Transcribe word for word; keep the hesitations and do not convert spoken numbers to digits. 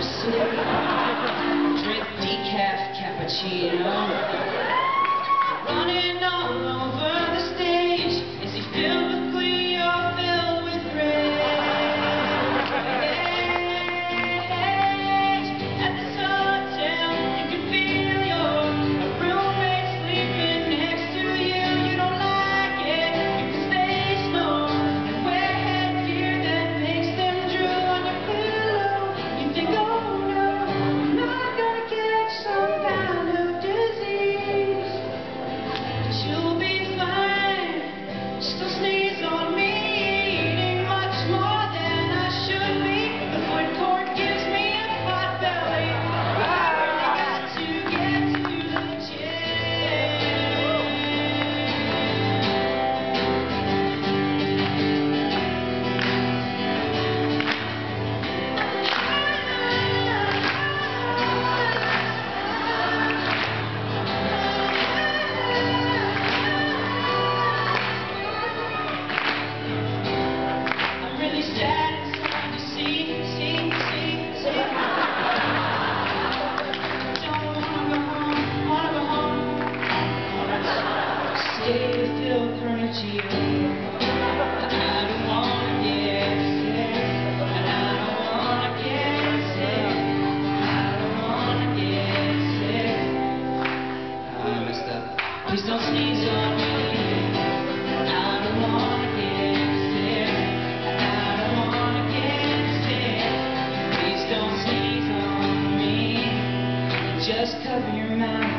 Drink decaf cappuccino. Running all over the stage. Is he filled with glee or filled with rage? At this hotel, you can feel your roommate sleeping next to you. You don't like it, you can stay slow and wear headgear that makes them drool on your pillow. You think, oh no, I'm not gonna catch some kind of disease. But you'll be fine, still sneeze on me, eating much more than I should be. The food court gives me a pot belly. I really got to get to the I'm really sad inside, you see, see, see, see. Don't wanna go home, wanna go home. Stay to feel furniture. I don't wanna get sick, and I don't wanna get sick. I don't wanna get sick. I messed up. Please don't sneeze on me. I don't wanna get sick. I don't wanna get sick. Please don't sneeze on me. Just cover your mouth.